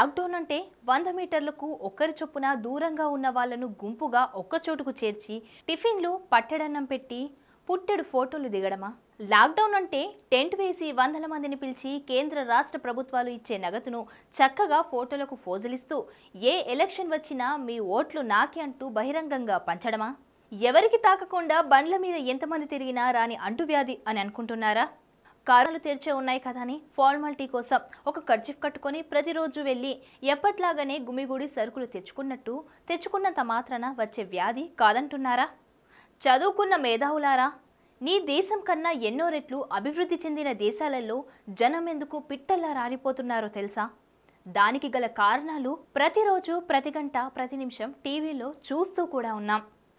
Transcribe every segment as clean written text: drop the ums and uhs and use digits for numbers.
Lockdown అంటే 100 మీటర్లకు ఒక్కరి చొప్పున దూరంగా ఉన్న వాళ్ళను గుంపుగా ఒక్క చోటుకు చేర్చి టిఫిన్లు పట్టెడన్నం పెట్టి పుట్టెడు ఫోటోలు దిగడమా? లాక్డౌన్ అంటే టెంట్ వేసి వందల మందిని పిలిచి కేంద్ర రాష్ట్ర ప్రభుత్వాలు ఇచ్చే నగదును చక్కగా ఫోటోలకు ఫోజులిస్తూ ఏ ఎలక్షన్ వచ్చినా మీ ఓట్లు నాకే అంటూ బహిరంగంగా పంచడమా? ఎవరికి తాకకుండా బండ్ల మీద ఎంతమంది తిరిగినా రాని అంటువ్యాధి అని అనుకుంటున్నారా? కారాలు తెరిచే ఉన్నాయి కదా అని ఫార్మాలిటీ కోసం ఒక కర్చీఫ్ కట్టుకొని ప్రతిరోజు వెళ్ళి ఎప్పట్లాగానే గుమిగూడి సరుకులు తెచ్చుకున్నంత మాత్రాన వచ్చే వ్యాధి కాదంటున్నారా? చదువుకున్న మేధావులారా, నీ దేశం కన్నా ఎన్నో రెట్లు అభివృద్ధి చెందిన దేశాలలో జనం ఎందుకు పిట్టల్లా రాలిపోతున్నారో తెలుసా? దానికి గల కారణాలు ప్రతిరోజు ప్రతి గంట ప్రతి నిమిషం టీవీలో చూస్తూ కూడా ఉన్నాం.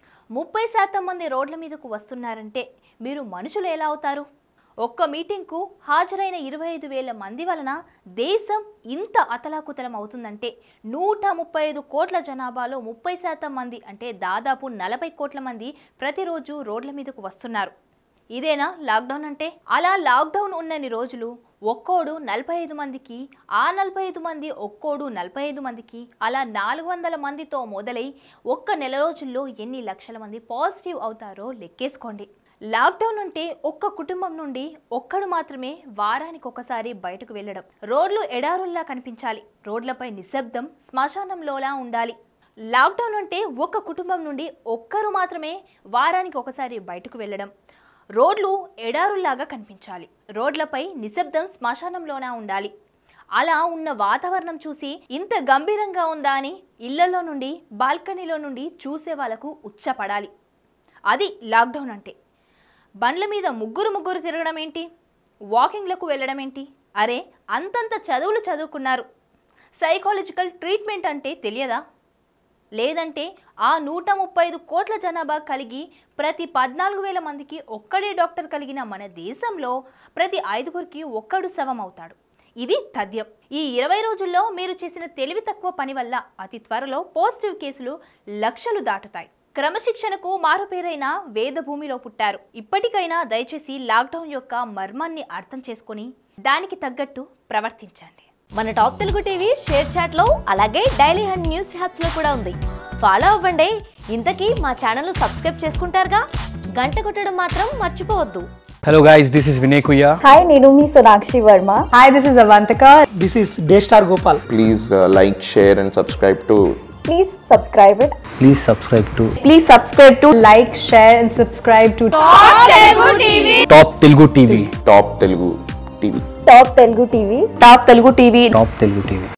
30% మంది రోడ్ల మీదకు వస్తున్నారంటే మీరు మనుషులు ఎలా అవుతారు? ఒక్క మీటింగ్కు హాజరైన 25,000 మంది వలన దేశం ఇంత అతలాకుతలం అవుతుందంటే 135 కోట్ల జనాభాలో 30% మంది అంటే దాదాపు 40 కోట్ల మంది ప్రతిరోజు రోడ్ల మీదకు వస్తున్నారు. ఇదేనా లాక్డౌన్ అంటే? అలా లాక్డౌన్ ఉన్నన్ని రోజులు ఒక్కోడు 45 మందికి, ఆ 45 మంది ఒక్కోడు 45 మందికి, అలా 400 మందితో మొదలై ఒక్క నెల రోజుల్లో ఎన్ని లక్షల మంది పాజిటివ్ అవుతారో లెక్కేసుకోండి. లాక్డౌన్ అంటే ఒక్క కుటుంబం నుండి ఒక్కడు మాత్రమే వారానికి ఒకసారి బయటకు వెళ్ళడం, రోడ్లు ఎడారుల్లా కనిపించాలి, రోడ్లపై నిశ్శబ్దం శ్మశానంలోలా ఉండాలి. లాక్డౌన్ అంటే ఒక్క కుటుంబం నుండి ఒక్కరు మాత్రమే వారానికి ఒకసారి బయటకు వెళ్ళడం, రోడ్లు ఎడారుల్లాగా కనిపించాలి, రోడ్లపై నిశ్శబ్దం శ్మశానంలోనా ఉండాలి. అలా ఉన్న వాతావరణం చూసి ఇంత గంభీరంగా ఉందా అని ఇళ్లలో నుండి బాల్కనీలో నుండి చూసే వాళ్ళకు ఉచ్చపడాలి. అది లాక్డౌన్ అంటే. బండ్ల మీద ముగ్గురు తిరగడం ఏంటి? వాకింగ్లకు వెళ్ళడం ఏంటి? అరే, అంతంత చదువులు చదువుకున్నారు, సైకాలజికల్ ట్రీట్మెంట్ అంటే తెలియదా? లేదంటే ఆ 135 కోట్ల జనాభా కలిగి ప్రతి 14,000 మందికి ఒక్కడే డాక్టర్ కలిగిన మన దేశంలో ప్రతి 5గురికి ఒక్కడు శవం అవుతాడు. ఇది తథ్యం. ఈ 20 రోజుల్లో మీరు చేసిన తెలివి తక్కువ పని వల్ల అతి త్వరలో పాజిటివ్ కేసులు లక్షలు దాటుతాయి. క్రమశిక్షణకు మారుపేరైన వేదభూమిలో పుట్టారు. ఇప్పటికైనా దయచేసి లాక్డౌన్ యొక్క మర్మాన్ని అర్థం చేసుకుని దానికి తగ్గట్టు ప్రవర్తించండి. మన top Telugu TV ShareChat లో, అలాగే డైలీ హండ్ న్యూస్ హ్యాప్స్ లో కూడా ఉంది. ఫాలో అవ్వండి. ఇంతకీ మా ఛానల్ ను సబ్స్క్రైబ్ చేసుకుంటారుగా, గంట కొట్టడం మాత్రం మర్చిపోవద్దు. Hello guys, this is Vinay Kuya. Hi, నేను మీ Sonakshi Varma. Hi, this is Avantika. This is Daystar Gopal. Please like, share and subscribe to. Please subscribe it. Please subscribe to Please subscribe to, like, share and subscribe to Top Telugu TV. Top Telugu TV. Top Telugu TV. Top Telugu TV. Top Telugu TV.